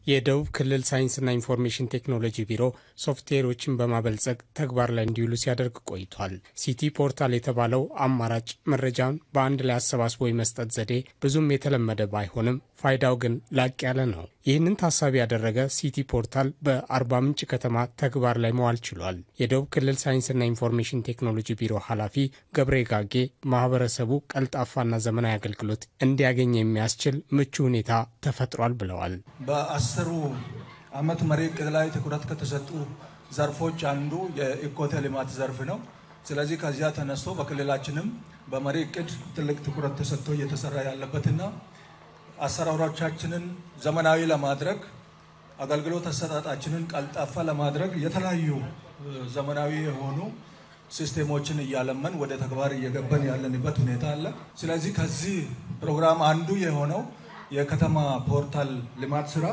የደቡብ ክልል ሳይንስና ኢንፎርሜሽን ቴክኖሎጂ ቢሮ ሶፍትዌሮችን በማበልጸግ ተግባር ላይ እንዲውሉ ሲያደርግ ቆይቷል። ሲቲ ፖርታል የተባለው አማራጭ መረጃን በአንድ ላይ አሰባስቦ የመስጠት ዘዴ ብዙም የተለመደ ባይሆንም ፋይዳው ግን ላቅ ያለ ነው። ይህንን ታሳቢ ያደረገ ሲቲ ፖርታል በአርባ ምንጭ ከተማ ተግባር ላይ መዋል ችሏል። የደቡብ ክልል ሳይንስና ኢንፎርሜሽን ቴክኖሎጂ ቢሮ ኃላፊ ገብሬ ጋጌ ማህበረሰቡ ቀልጣፋና ዘመናዊ አገልግሎት እንዲያገኝ የሚያስችል ምቹ ሁኔታ ተፈጥሯል ብለዋል። በ10 ዓመት መሪ ዕቅድ ላይ ትኩረት ከተሰጡ ዘርፎች አንዱ የኢኮቴ ልማት ዘርፍ ነው። ስለዚህ ከዚያ ተነስቶ በክልላችንም በመሪ ዕቅድ ትልቅ ትኩረት ተሰጥቶ እየተሰራ ያለበትና አሰራሮቻችንን ዘመናዊ ለማድረግ አገልግሎት አሰጣጣችንን ቀልጣፋ ለማድረግ የተለያዩ ዘመናዊ የሆኑ ሲስተሞችን እያለመን ወደ ተግባር እየገባን ያለንበት ሁኔታ አለ። ስለዚህ ከዚህ ፕሮግራም አንዱ የሆነው የከተማ ፖርታል ልማት ስራ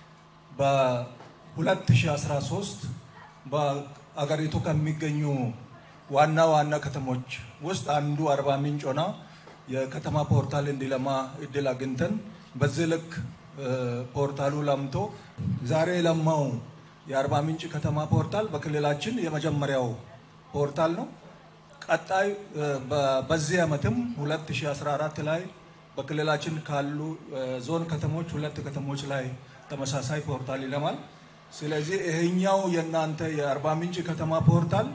በ2013 በአገሪቱ ከሚገኙ ዋና ከተሞች ውስጥ አንዱ አርባ ምንጭ ሆና የከተማ ፖርታል እንዲለማ እድል አግኝተን በዚህ ልክ ፖርታሉ ለምቶ ዛሬ ለማው የአርባ ምንጭ ከተማ ፖርታል በክልላችን የመጀመሪያው ፖርታል ነው። ቀጣይ በዚህ ዓመትም 2014 ላይ በክልላችን ካሉ ዞን ከተሞች 2 ከተሞች ላይ ተመሳሳይ ፖርታል ይለማል። ስለዚህ ይሄኛው የናንተ የአርባ ምንጭ ከተማ ፖርታል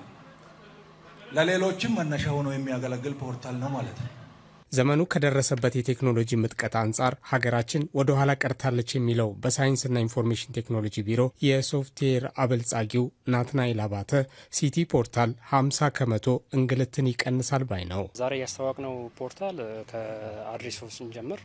ለሌሎችም መነሻ ሆኖ የሚያገለግል ፖርታል ነው ማለት ነው። ዘመኑ ከደረሰበት የቴክኖሎጂ ምጥቀት አንጻር ሀገራችን ወደ ኋላ ቀርታለች የሚለው በሳይንስና ኢንፎርሜሽን ቴክኖሎጂ ቢሮ የሶፍትዌር አበልጻጊው ናትናኤል አባተ ሲቲ ፖርታል 50 ከመቶ እንግልትን ይቀንሳል ባይ ነው። ዛሬ ያስተዋወቅነው ፖርታል ከአድሬሱ ስንጀምር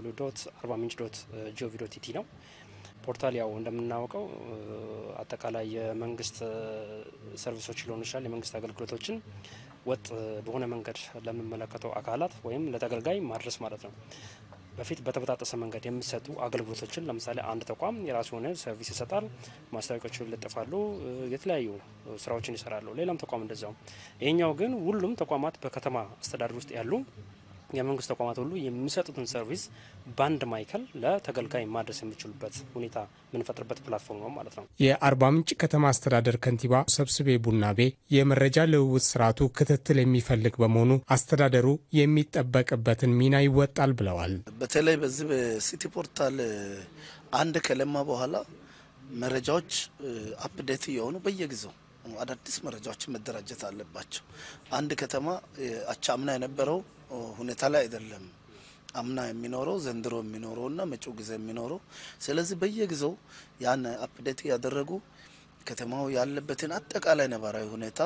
www.arbaminch.gov.tt ነው። ፖርታል ያው እንደምናውቀው አጠቃላይ የመንግስት ሰርቪሶች ሊሆኑ ይችላል የመንግስት አገልግሎቶችን ወጥ በሆነ መንገድ ለሚመለከተው አካላት ወይም ለተገልጋይ ማድረስ ማለት ነው። በፊት በተበጣጠሰ መንገድ የሚሰጡ አገልግሎቶችን ለምሳሌ አንድ ተቋም የራሱ ሆነ ሰርቪስ ይሰጣል፣ ማስታወቂያዎችን ይለጥፋሉ፣ የተለያዩ ስራዎችን ይሰራሉ። ሌላም ተቋም እንደዛው። ይሄኛው ግን ሁሉም ተቋማት በከተማ አስተዳደር ውስጥ ያሉ የመንግስት ተቋማት ሁሉ የሚሰጡትን ሰርቪስ ባንድ ማይከል ለተገልጋይ ማድረስ የሚችሉበት ሁኔታ ምንፈጥርበት ፕላትፎርም ነው ማለት ነው። የአርባ ምንጭ ከተማ አስተዳደር ከንቲባ ሰብስቤ ቡናቤ የመረጃ ልውውጥ ስርዓቱ ክትትል የሚፈልግ በመሆኑ አስተዳደሩ የሚጠበቅበትን ሚና ይወጣል ብለዋል። በተለይ በዚህ በሲቲ ፖርታል አንድ ከለማ በኋላ መረጃዎች አፕዴት የሆኑ በየጊዜው አዳዲስ መረጃዎች መደራጀት አለባቸው። አንድ ከተማ አቻምና የነበረው ሁኔታ ላይ አይደለም አምና የሚኖረው ዘንድሮ የሚኖረውና መጪው ጊዜ የሚኖረው። ስለዚህ በየጊዜው ያን አፕዴት ያደረጉ ከተማው ያለበትን አጠቃላይ ነባራዊ ሁኔታ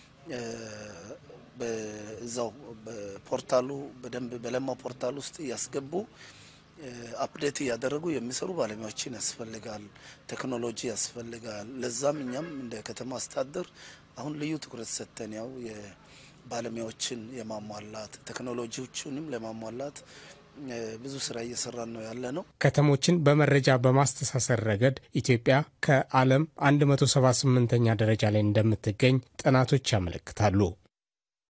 በዛው በፖርታሉ በደንብ በለማ ፖርታል ውስጥ ያስገቡ አፕዴት ያደረጉ የሚሰሩ ባለሙያዎችን ያስፈልጋል፣ ቴክኖሎጂ ያስፈልጋል። ለዛም እኛም እንደ ከተማ አስተዳደር አሁን ልዩ ትኩረት ሰጥተን ያው ባለሙያዎችን የማሟላት ቴክኖሎጂዎችንም ለማሟላት ብዙ ስራ እየሰራን ነው ያለነው። ከተሞችን በመረጃ በማስተሳሰር ረገድ ኢትዮጵያ ከዓለም 178ኛ ደረጃ ላይ እንደምትገኝ ጥናቶች ያመለክታሉ።